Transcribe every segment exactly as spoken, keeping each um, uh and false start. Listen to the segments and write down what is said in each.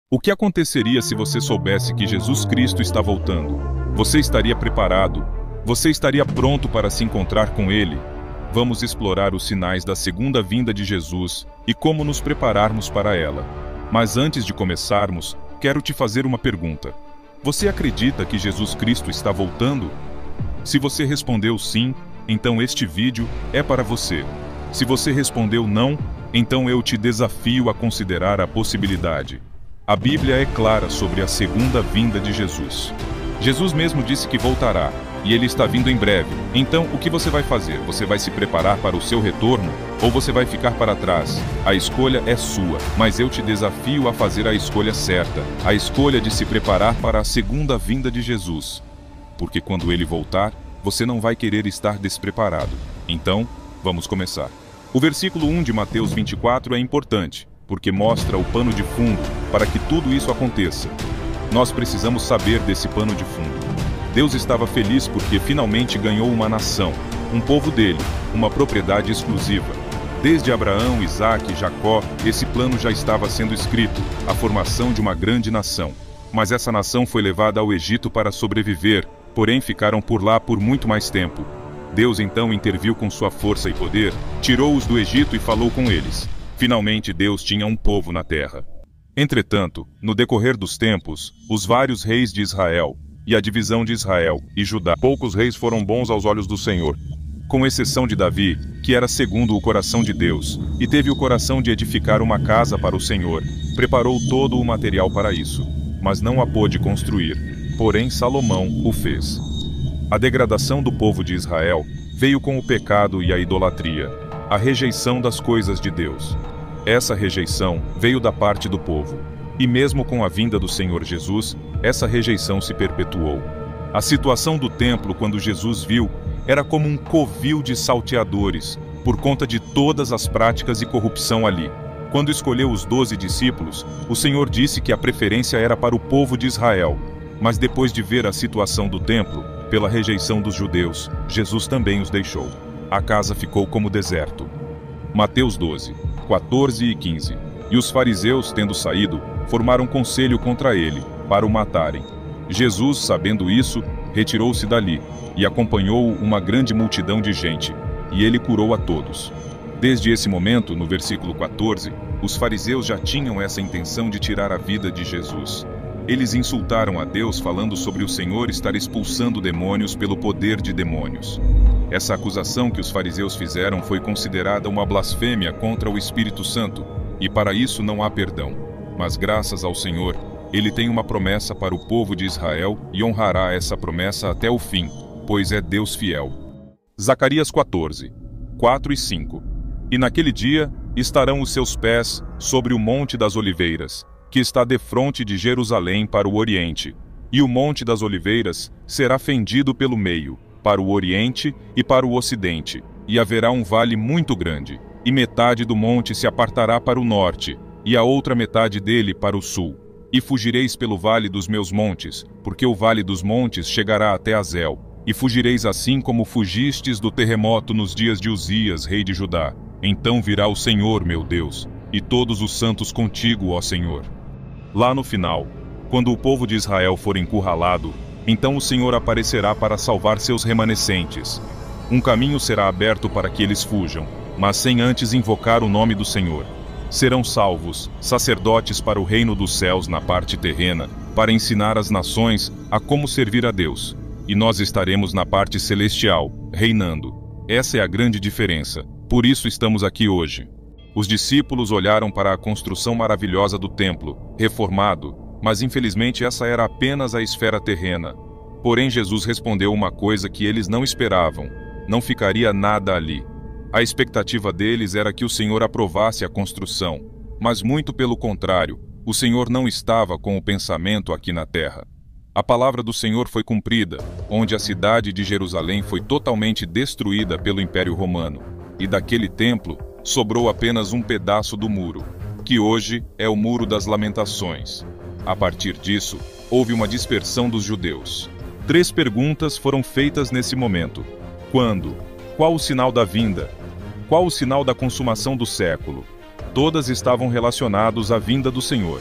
O que aconteceria se você soubesse que Jesus Cristo está voltando? Você estaria preparado? Você estaria pronto para se encontrar com Ele? Vamos explorar os sinais da segunda vinda de Jesus e como nos prepararmos para ela. Mas antes de começarmos, quero te fazer uma pergunta. Você acredita que Jesus Cristo está voltando? Se você respondeu sim, então este vídeo é para você. Se você respondeu não, então eu te desafio a considerar a possibilidade. A Bíblia é clara sobre a segunda vinda de Jesus. Jesus mesmo disse que voltará, e Ele está vindo em breve. Então, o que você vai fazer? Você vai se preparar para o seu retorno? Ou você vai ficar para trás? A escolha é sua, mas eu te desafio a fazer a escolha certa. A escolha de se preparar para a segunda vinda de Jesus. Porque quando Ele voltar, você não vai querer estar despreparado. Então, vamos começar. O versículo um de Mateus vinte e quatro é importante, porque mostra o pano de fundo para que tudo isso aconteça. Nós precisamos saber desse pano de fundo. Deus estava feliz porque finalmente ganhou uma nação, um povo dele, uma propriedade exclusiva. Desde Abraão, Isaque e Jacó, esse plano já estava sendo escrito, a formação de uma grande nação. Mas essa nação foi levada ao Egito para sobreviver, porém ficaram por lá por muito mais tempo. Deus então interviu com sua força e poder, tirou-os do Egito e falou com eles. Finalmente Deus tinha um povo na terra. Entretanto, no decorrer dos tempos, os vários reis de Israel, e a divisão de Israel e Judá, poucos reis foram bons aos olhos do Senhor, com exceção de Davi, que era segundo o coração de Deus, e teve o coração de edificar uma casa para o Senhor, preparou todo o material para isso, mas não a pôde construir, porém Salomão o fez. A degradação do povo de Israel veio com o pecado e a idolatria, a rejeição das coisas de Deus. Essa rejeição veio da parte do povo, e mesmo com a vinda do Senhor Jesus, essa rejeição se perpetuou. A situação do templo, quando Jesus viu, era como um covil de salteadores, por conta de todas as práticas e corrupção ali. Quando escolheu os doze discípulos, o Senhor disse que a preferência era para o povo de Israel, mas depois de ver a situação do templo, pela rejeição dos judeus, Jesus também os deixou. A casa ficou como deserto. Mateus doze, quatorze e quinze. E os fariseus, tendo saído, formaram conselho contra ele, para o matarem. Jesus, sabendo isso, retirou-se dali, e acompanhou uma grande multidão de gente, e ele curou a todos. Desde esse momento, no versículo quatorze, os fariseus já tinham essa intenção de tirar a vida de Jesus. Eles insultaram a Deus falando sobre o Senhor estar expulsando demônios pelo poder de demônios. Essa acusação que os fariseus fizeram foi considerada uma blasfêmia contra o Espírito Santo, e para isso não há perdão. Mas graças ao Senhor, Ele tem uma promessa para o povo de Israel e honrará essa promessa até o fim, pois é Deus fiel. Zacarias quatorze, quatro e cinco. E naquele dia estarão os seus pés sobre o Monte das Oliveiras, que está defronte de Jerusalém para o oriente, e o Monte das Oliveiras será fendido pelo meio, para o oriente e para o ocidente, e haverá um vale muito grande, e metade do monte se apartará para o norte, e a outra metade dele para o sul. E fugireis pelo vale dos meus montes, porque o vale dos montes chegará até Azel, e fugireis assim como fugistes do terremoto nos dias de Uzias, rei de Judá. Então virá o Senhor, meu Deus, e todos os santos contigo, ó Senhor. Lá no final, quando o povo de Israel for encurralado, então o Senhor aparecerá para salvar seus remanescentes. Um caminho será aberto para que eles fujam, mas sem antes invocar o nome do Senhor. Serão salvos, sacerdotes para o reino dos céus na parte terrena, para ensinar as nações a como servir a Deus. E nós estaremos na parte celestial, reinando. Essa é a grande diferença. Por isso estamos aqui hoje. Os discípulos olharam para a construção maravilhosa do templo, reformado, mas infelizmente essa era apenas a esfera terrena. Porém Jesus respondeu uma coisa que eles não esperavam: não ficaria nada ali. A expectativa deles era que o Senhor aprovasse a construção, mas muito pelo contrário, o Senhor não estava com o pensamento aqui na terra. A palavra do Senhor foi cumprida, onde a cidade de Jerusalém foi totalmente destruída pelo Império Romano, e daquele templo sobrou apenas um pedaço do muro, que hoje é o Muro das Lamentações. A partir disso, houve uma dispersão dos judeus. Três perguntas foram feitas nesse momento. Quando? Qual o sinal da vinda? Qual o sinal da consumação do século? Todas estavam relacionadas à vinda do Senhor.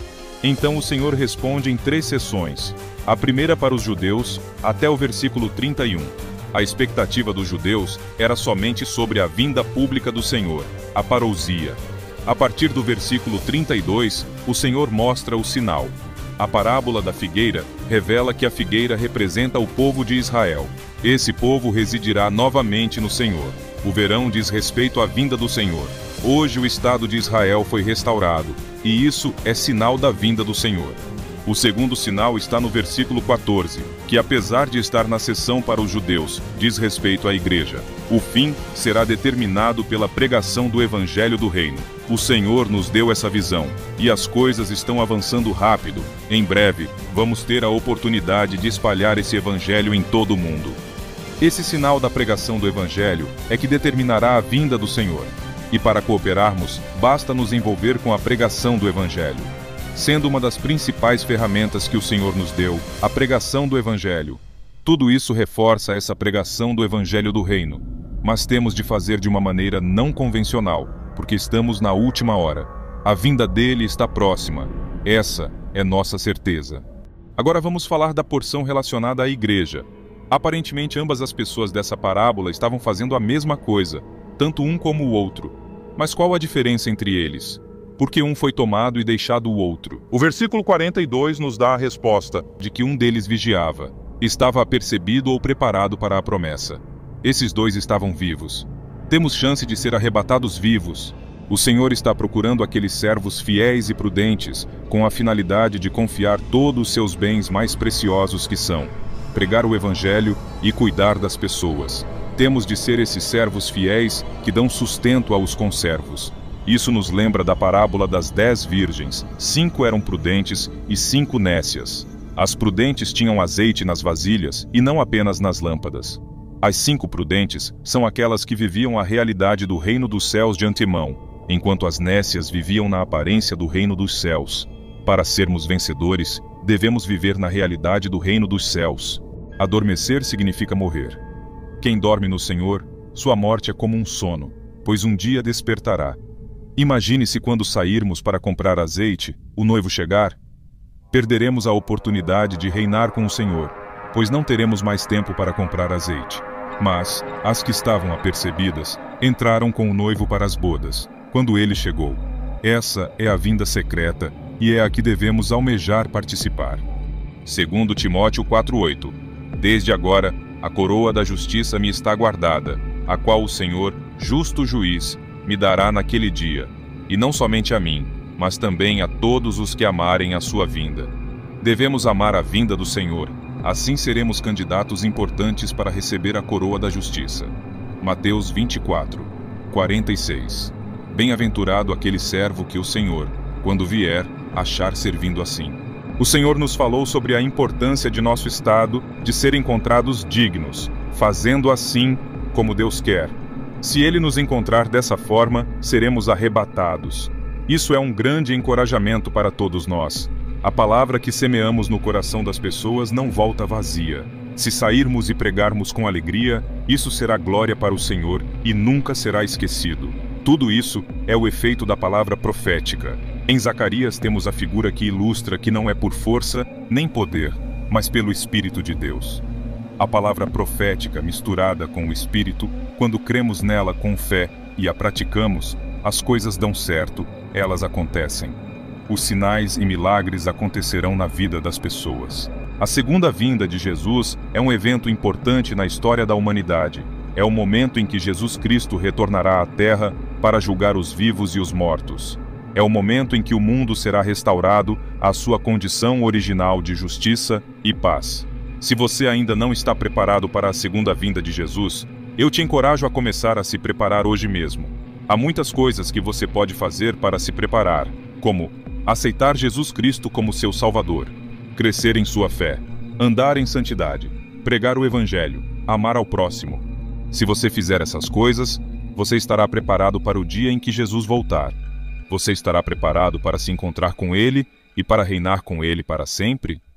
Então o Senhor responde em três sessões. A primeira para os judeus, até o versículo trinta e um. A expectativa dos judeus era somente sobre a vinda pública do Senhor, a parousia. A partir do versículo trinta e dois, o Senhor mostra o sinal. A parábola da figueira revela que a figueira representa o povo de Israel. Esse povo residirá novamente no Senhor. O verão diz respeito à vinda do Senhor. Hoje o Estado de Israel foi restaurado, e isso é sinal da vinda do Senhor. O segundo sinal está no versículo quatorze, que apesar de estar na seção para os judeus, diz respeito à igreja. O fim será determinado pela pregação do Evangelho do Reino. O Senhor nos deu essa visão, e as coisas estão avançando rápido. Em breve, vamos ter a oportunidade de espalhar esse Evangelho em todo o mundo. Esse sinal da pregação do Evangelho é que determinará a vinda do Senhor. E para cooperarmos, basta nos envolver com a pregação do Evangelho. Sendo uma das principais ferramentas que o Senhor nos deu, a pregação do Evangelho. Tudo isso reforça essa pregação do Evangelho do Reino. Mas temos de fazer de uma maneira não convencional, porque estamos na última hora. A vinda dele está próxima. Essa é nossa certeza. Agora vamos falar da porção relacionada à igreja. Aparentemente ambas as pessoas dessa parábola estavam fazendo a mesma coisa, tanto um como o outro. Mas qual a diferença entre eles? Porque um foi tomado e deixado o outro. O versículo quarenta e dois nos dá a resposta de que um deles vigiava. Estava apercebido ou preparado para a promessa. Esses dois estavam vivos. Temos chance de ser arrebatados vivos. O Senhor está procurando aqueles servos fiéis e prudentes, com a finalidade de confiar todos os seus bens mais preciosos que são pregar o Evangelho e cuidar das pessoas. Temos de ser esses servos fiéis que dão sustento aos conservos. Isso nos lembra da parábola das dez virgens. Cinco eram prudentes e cinco nécias. As prudentes tinham azeite nas vasilhas e não apenas nas lâmpadas. As cinco prudentes são aquelas que viviam a realidade do reino dos céus de antemão, enquanto as nécias viviam na aparência do reino dos céus. Para sermos vencedores, devemos viver na realidade do reino dos céus. Adormecer significa morrer. Quem dorme no Senhor, sua morte é como um sono, pois um dia despertará. Imagine-se quando sairmos para comprar azeite, o noivo chegar. Perderemos a oportunidade de reinar com o Senhor, pois não teremos mais tempo para comprar azeite. Mas, as que estavam apercebidas, entraram com o noivo para as bodas, quando ele chegou. Essa é a vinda secreta, e é a que devemos almejar participar. Segundo Timóteo quatro oito. Desde agora, a coroa da justiça me está guardada, a qual o Senhor, justo juiz, me dará naquele dia, e não somente a mim, mas também a todos os que amarem a sua vinda. Devemos amar a vinda do Senhor, assim seremos candidatos importantes para receber a coroa da justiça. Mateus vinte e quatro, quarenta e seis. Bem-aventurado aquele servo que o Senhor, quando vier, achar servindo assim. O Senhor nos falou sobre a importância de nosso estado de ser encontrados dignos, fazendo assim como Deus quer. Se Ele nos encontrar dessa forma, seremos arrebatados. Isso é um grande encorajamento para todos nós. A palavra que semeamos no coração das pessoas não volta vazia. Se sairmos e pregarmos com alegria, isso será glória para o Senhor e nunca será esquecido. Tudo isso é o efeito da palavra profética. Em Zacarias temos a figura que ilustra que não é por força nem poder, mas pelo Espírito de Deus. A palavra profética misturada com o Espírito, quando cremos nela com fé e a praticamos, as coisas dão certo, elas acontecem. Os sinais e milagres acontecerão na vida das pessoas. A segunda vinda de Jesus é um evento importante na história da humanidade. É o momento em que Jesus Cristo retornará à Terra para julgar os vivos e os mortos. É o momento em que o mundo será restaurado à sua condição original de justiça e paz. Se você ainda não está preparado para a segunda vinda de Jesus, eu te encorajo a começar a se preparar hoje mesmo. Há muitas coisas que você pode fazer para se preparar, como aceitar Jesus Cristo como seu Salvador, crescer em sua fé, andar em santidade, pregar o Evangelho, amar ao próximo. Se você fizer essas coisas, você estará preparado para o dia em que Jesus voltar. Você estará preparado para se encontrar com Ele e para reinar com Ele para sempre?